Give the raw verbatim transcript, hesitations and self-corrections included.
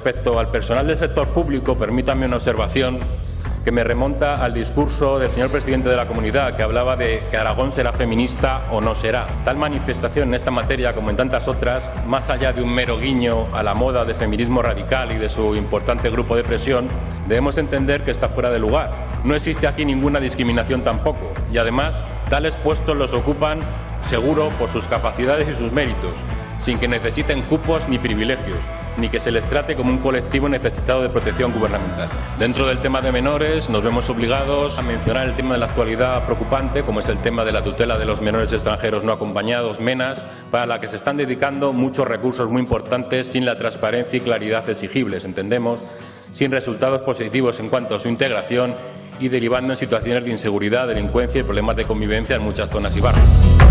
respecto al personal del sector público, permítanme una observación que me remonta al discurso del señor presidente de la Comunidad, que hablaba de que Aragón será feminista o no será. Tal manifestación en esta materia, como en tantas otras, más allá de un mero guiño a la moda de feminismo radical y de su importante grupo de presión, debemos entender que está fuera de lugar. No existe aquí ninguna discriminación tampoco, y además, tales puestos los ocupan, seguro, por sus capacidades y sus méritos, sin que necesiten cupos ni privilegios, ni que se les trate como un colectivo necesitado de protección gubernamental. Dentro del tema de menores nos vemos obligados a mencionar el tema de la actualidad preocupante, como es el tema de la tutela de los menores extranjeros no acompañados, MENAS, para la que se están dedicando muchos recursos muy importantes sin la transparencia y claridad exigibles, entendemos, sin resultados positivos en cuanto a su integración y derivando en situaciones de inseguridad, delincuencia y problemas de convivencia en muchas zonas y barrios.